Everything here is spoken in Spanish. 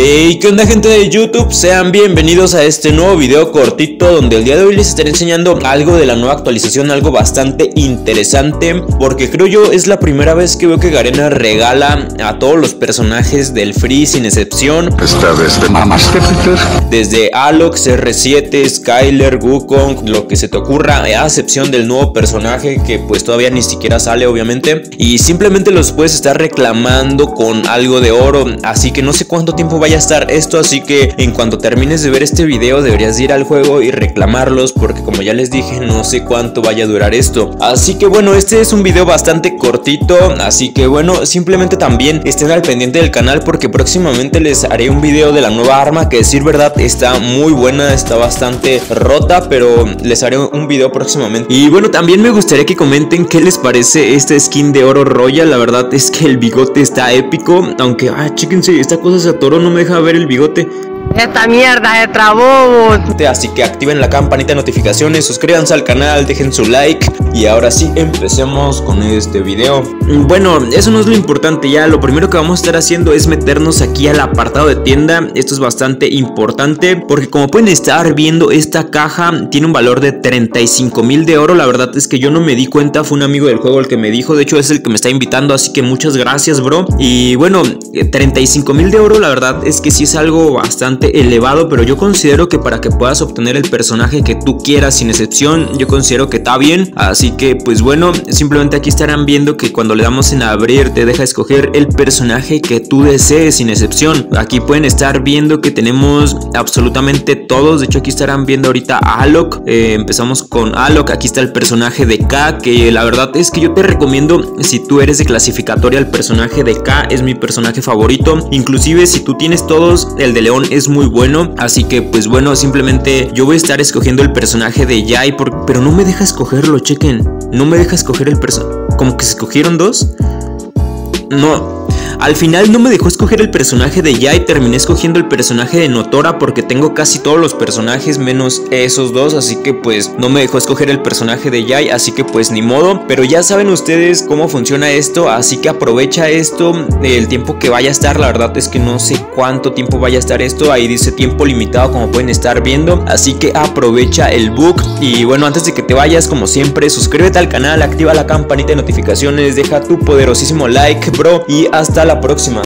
Hey, ¿qué onda, gente de YouTube? Sean bienvenidos a este nuevo video cortito donde el día de hoy les estaré enseñando algo de la nueva actualización, algo bastante interesante, porque creo yo es la primera vez que veo que Garena regala a todos los personajes del Free sin excepción. Esta vez te mamaste, Peter. Desde Alox, R7, Skyler, Wukong, lo que se te ocurra, a excepción del nuevo personaje que pues todavía ni siquiera sale, obviamente, y simplemente los puedes estar reclamando con algo de oro. Así que no sé cuánto tiempo vaya a estar esto, así que en cuanto termines de ver este video deberías ir al juego y reclamarlos, porque como ya les dije, no sé cuánto vaya a durar esto. Así que bueno, este es un video bastante cortito, así que bueno, simplemente también estén al pendiente del canal porque próximamente les haré un video de la nueva arma, que decir verdad está muy buena, está bastante rota, pero les haré un video próximamente. Y bueno, también me gustaría que comenten qué les parece esta skin de oro royal. La verdad es que el bigote está épico, aunque chéquense, esta cosa se atoró, no me deja ver el bigote. Esta mierda se trabó. Así que activen la campanita de notificaciones, suscríbanse al canal, dejen su like. Y ahora sí, empecemos con este video. Bueno, eso no es lo importante ya. Lo primero que vamos a estar haciendo es meternos aquí al apartado de tienda. Esto es bastante importante porque, como pueden estar viendo, esta caja tiene un valor de 35,000 de oro. La verdad es que yo no me di cuenta, fue un amigo del juego el que me dijo. De hecho es el que me está invitando, así que muchas gracias, bro. Y bueno, 35,000 de oro, la verdad es que sí es algo bastante elevado, pero yo considero que para que puedas obtener el personaje que tú quieras sin excepción, yo considero que está bien. Así que pues bueno, simplemente aquí estarán viendo que cuando le damos en abrir te deja escoger el personaje que tú desees sin excepción. Aquí pueden estar viendo que tenemos absolutamente todos. De hecho aquí estarán viendo ahorita a Alok. Empezamos con Alok. Aquí está el personaje de K, que la verdad es que yo te recomiendo, si tú eres de clasificatoria, el personaje de K es mi personaje favorito. Inclusive si tú tienes todos, el de León es muy bueno. Así que pues bueno, simplemente yo voy a estar escogiendo el personaje de Jai, pero no me deja escogerlo, chequen. No me deja escoger el personaje. ¿Como que se escogieron dos? No. Al final no me dejó escoger el personaje de Jai, terminé escogiendo el personaje de Notora porque tengo casi todos los personajes menos esos dos, así que pues no me dejó escoger el personaje de Jai, así que pues ni modo. Pero ya saben ustedes cómo funciona esto, así que aprovecha esto el tiempo que vaya a estar. La verdad es que no sé cuánto tiempo vaya a estar esto, ahí dice tiempo limitado como pueden estar viendo, así que aprovecha el bug. Y bueno, antes de que te vayas, como siempre, suscríbete al canal, activa la campanita de notificaciones, deja tu poderosísimo like, bro, y hasta la próxima.